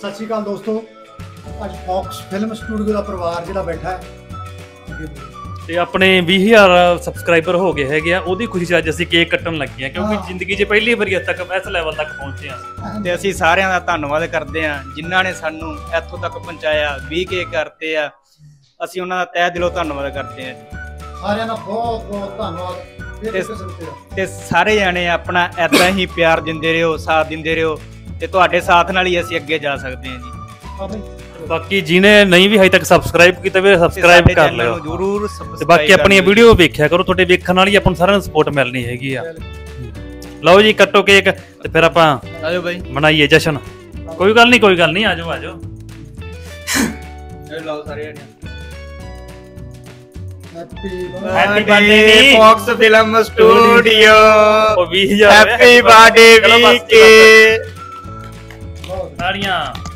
सत श्री अकाल दोस्तों, अज फॉक्स फिल्म स्टूडियो का परिवार जिहड़ा बैठा है ਤੇ ਆਪਣੇ 20000 ਸਬਸਕ੍ਰਾਈਬਰ ਹੋ ਗਏ ਹੈਗੇ ਆ। ਉਹਦੀ ਖੁਸ਼ੀ 'ਚ ਅੱਜ ਅਸੀਂ ਕੇਕ ਕੱਟਣ ਲੱਗੇ ਆ, ਕਿਉਂਕਿ ਜ਼ਿੰਦਗੀ 'ਚ ਪਹਿਲੀ ਵਾਰੀ ਅੱਜ ਤੱਕ ਇਸ ਲੈਵਲ ਤੱਕ ਪਹੁੰਚੇ ਆ। ਤੇ ਅਸੀਂ ਸਾਰਿਆਂ ਦਾ ਧੰਨਵਾਦ ਕਰਦੇ ਆ ਜਿਨ੍ਹਾਂ ਨੇ ਸਾਨੂੰ ਇੱਥੋਂ ਤੱਕ ਪਹੁੰਚਾਇਆ। 20 ਕੇਕ ਕਰਤੇ ਆ, ਅਸੀਂ ਉਹਨਾਂ ਦਾ ਤਹਿ ਦਿਲੋਂ ਧੰਨਵਾਦ ਕਰਦੇ ਆ ਜੀ। ਸਾਰਿਆਂ ਦਾ ਬਹੁਤ ਬਹੁਤ ਧੰਨਵਾਦ। ਤੇ ਸਾਰੇ ਜਾਣੇ ਆਪਣਾ ਏਦਾਂ ਹੀ ਪਿਆਰ ਦਿੰਦੇ ਰਹੋ, ਸਾਥ ਦਿੰਦੇ ਰਹੋ, ਤੇ ਤੁਹਾਡੇ ਸਾਥ ਨਾਲ ਹੀ ਅਸੀਂ ਅੱਗੇ ਜਾ ਸਕਦੇ ਹਾਂ ਜੀ। ਬਾਕੀ ਜਿਹਨੇ ਨਹੀਂ ਵੀ ਹਜੇ ਤੱਕ ਸਬਸਕ੍ਰਾਈਬ ਕੀਤਾ ਵੀ ਸਬਸਕ੍ਰਾਈਬ ਕਰ ਲਿਓ ਜ਼ਰੂਰ। ਤੇ ਬਾਕੀ ਆਪਣੀਆਂ ਵੀਡੀਓ ਵੇਖਿਆ ਕਰੋ, ਤੁਹਾਡੇ ਵੇਖਣ ਨਾਲ ਹੀ ਆਪਾਂ ਨੂੰ ਸਾਰਿਆਂ ਨੂੰ ਸਪੋਰਟ ਮਿਲਣੀ ਹੈਗੀ ਆ। ਲਓ ਜੀ, ਕੱਟੋ ਕੇਕ ਤੇ ਫਿਰ ਆਪਾਂ ਆਜੋ ਬਾਈ ਮਨਾਈਏ ਜਸ਼ਨ। ਕੋਈ ਗੱਲ ਨਹੀਂ, ਆਜੋ ਆਜੋ। ਲਓ ਸਾਰੇ ਜਾਣੇ। Happy birthday Fox film studio, ਉਹ 20000 हैप्पी बर्थडे वीके ਤਾੜੀਆਂ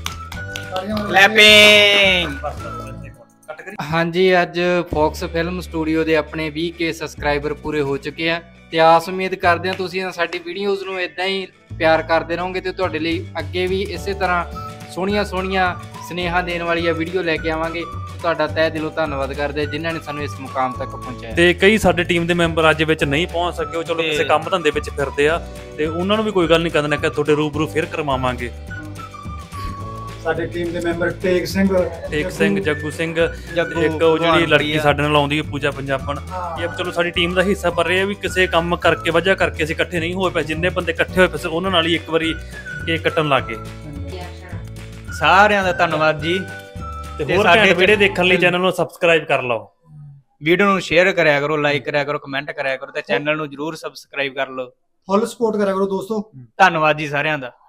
क्लैपिंग। हाँ जी, अज फॉक्स फिल्म स्टूडियो ਦੇ ਆਪਣੇ 20k ਸਬਸਕ੍ਰਾਈਬਰ ਪੂਰੇ ਹੋ ਚੁੱਕੇ ਆ ਤੇ ਆਸ ਉਮੀਦ ਕਰਦੇ ਹਾਂ ਤੁਸੀਂ ਸਾਡੀ ਵੀਡੀਓਜ਼ ਨੂੰ ਇਦਾਂ ਹੀ ਪਿਆਰ ਕਰਦੇ ਰਹੋਗੇ ਤੇ ਤੁਹਾਡੇ ਲਈ ਅੱਗੇ ਵੀ ਇਸੇ ਤਰ੍ਹਾਂ ਸੋਹਣੀਆਂ ਸੁਨੇਹਾ ਦੇਣ ਵਾਲੀਆਂ ਵੀਡੀਓ ਲੈ ਕੇ ਆਵਾਂਗੇ। ਤੁਹਾਡਾ ਤਹਿ ਦਿਲੋਂ ਧੰਨਵਾਦ ਕਰਦੇ ਜਿਨ੍ਹਾਂ ਨੇ ਸਾਨੂੰ ਇਸ ਮੁਕਾਮ ਤੱਕ ਪਹੁੰਚਾਇਆ। ਤੇ ਕਈ ਸਾਡੇ ਟੀਮ ਦੇ ਮੈਂਬਰ ਅੱਜ ਵਿੱਚ ਨਹੀਂ ਪਹੁੰਚ ਸਕੇ, ਉਹ ਚਲੋ ਕਿਸੇ ਕੰਮ ਧੰਦੇ ਵਿੱਚ ਫਿਰਦੇ ਆ, ਤੇ ਉਹਨਾਂ ਨੂੰ ਵੀ ਕੋਈ ਗੱਲ ਨਹੀਂ ਕਰਨਾ ਕਿ ਤੁਹਾਡੇ ਰੂਬਰੂ ਫਿਰ ਕਰਵਾਵਾਂਗੇ। ਸਾਡੇ ਟੀਮ ਦੇ ਮੈਂਬਰ ਟੇਕ ਸਿੰਘ, ਜੱਗੂ ਸਿੰਘ, ਇੱਕ ਉਹ ਜਿਹੜੀ ਲੜਕੀ ਸਾਡੇ ਨਾਲ ਆਉਂਦੀ ਹੈ ਪੂਜਾ ਪੰਜਾਬਣ, ਇਹ ਚਲੋ ਸਾਡੀ ਟੀਮ ਦਾ ਹਿੱਸਾ, ਪਰ ਇਹ ਵੀ ਕਿਸੇ ਕੰਮ ਕਰਕੇ ਵਜ੍ਹਾ ਕਰਕੇ ਅਸੀਂ ਇਕੱਠੇ ਨਹੀਂ ਹੋਏ ਪਏ। ਜਿੰਨੇ ਬੰਦੇ ਇਕੱਠੇ ਹੋਏ ਪਏ ਉਹਨਾਂ ਨਾਲ ਹੀ ਇੱਕ ਵਾਰੀ ਕੇਕ ਕੱਟਣ ਲੱਗ ਗਏ। ਸਾਰਿਆਂ ਦਾ ਧੰਨਵਾਦ ਜੀ। ਤੇ ਹੋਰ ਸਾਡੇ ਵੀਡੀਓ ਦੇਖਣ ਲਈ ਚੈਨਲ ਨੂੰ ਸਬਸਕ੍ਰਾਈਬ ਕਰ ਲਓ, ਵੀਡੀਓ ਨੂੰ ਸ਼ੇਅਰ ਕਰਿਆ ਕਰੋ, ਲਾਈਕ ਕਰਿਆ ਕਰੋ, ਕਮੈਂਟ ਕਰਿਆ ਕਰੋ, ਤੇ ਚੈਨਲ ਨੂੰ ਜਰੂਰ ਸਬਸਕ੍ਰਾਈਬ ਕਰ ਲਓ। ਫੁੱਲ ਸਪੋਰਟ ਕਰਿਆ ਕਰੋ ਦੋਸਤੋ। ਧੰਨਵਾਦ ਜੀ ਸਾਰਿਆਂ ਦਾ।